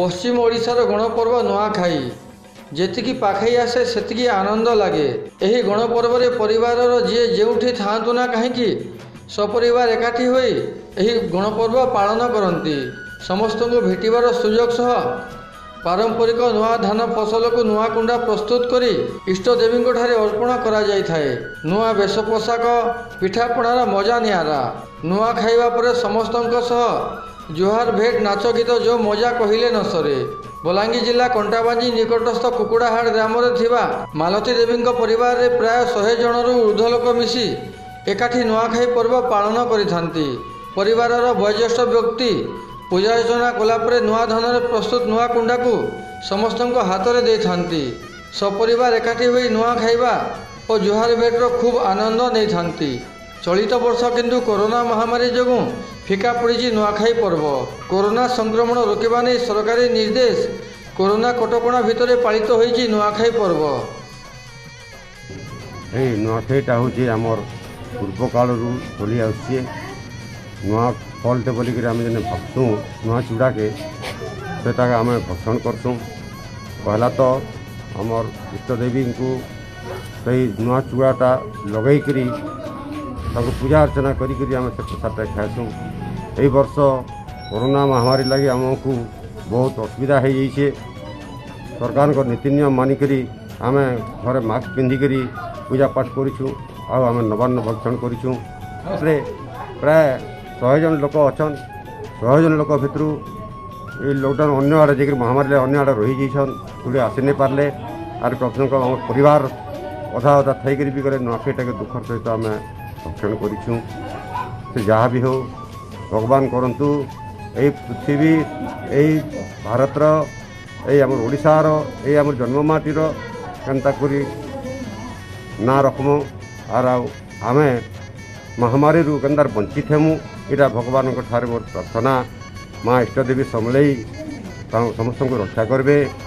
पश्चिम ओडिशार गणपर्व नुआखाई जेतिकी पाखई आसे सेतिकी आनंद लगे। एही गणपर्व रे परिवारर जी जेउठी थांतु ना कहीं सपरिवार एकाठी होई एही गणपर्व पालन करती। समस्त को भेटिबार सुजोग सह पारंपरिक नुआ धान फसल को नुआ कुंडा प्रस्तुत करी इष्ट देवी ठारे अर्पण करा जाई थाए। नुआ वेश पोशाक पिठापणार मजा नियारा। नुआ खाइबा परे समस्तंक सह जुहार भेट नाच गीत जो मजा कहले न सरे। बलांगीर जिला कंटाबांजी निकटस्थ कुकुड़ाहाड़ ग्राम मालती देवी परिवार रे प्राय 100 जनरू ऊर्ध्व लोक मिसी एकाठी नुआखाई पर्व पालन करिथांती। परिवारर वयोज्येष्ठ व्यक्ति पूजा अर्चना कलापर नुआ धान प्रस्तुत नुआ कुंडा को समस्त हाथ में दे थांती। सपरिवार एकाठी होई नुआ खाइबा और जुहार भेट्र खूब आनंद नहीं थांती। चलित वर्ष किंतु कोरोना महामारी जोगु फिका पड़ी नुआखाई पर्व। कोरोना संक्रमण रोकवा नहीं सरकारी निर्देश कोरोना कटकणा भितर पालित होईची नुआखाई पर्व। नुआखाईटा हूँ आमर पूर्व काल चली आसे। नुआ फलटे बोलिक आम जे भक्सुँ नुआ चूड़ा के आम भक्षण करसूँ। पहला तो आमर इष्टदेवी को सही नुआ चूड़ाटा लगेकरी पूजा अर्चना करी आम से प्रसाद खाएसूँ। यही वर्ष कोरोना महामारी लगे आमको बहुत असुविधा हो जाइए। सरकार को नीति नियम मानिक आम घर मास्क पिंधिक पूजा पाठ करूँ। आम नवान्न भक्षण करूँ। प्राय 100 जन लोक अच्छा। 100 जन लोक भितर लॉकडाउन अन्य आड़े जाकर महामारी अन्य आड़े रही जाइछन थोड़े आसी नहीं पारे। आर प्रभु आम परिवार अधा अधा थी भी गले नुआखाईटा के दुखर सहित आम भक्षण करूँ। से जहाँ भी हो भगवान करंतु यही पृथ्वी यही भारतर यही आम ओडिशार यही आम जन्ममाटीर केनता करी ना रखमु आर आम महामारी केन्दार बंचित हेमु इटा भगवान ठारे मोर प्रार्थना। माँ इष्टदेवी समलई समस्त को रक्षा करें।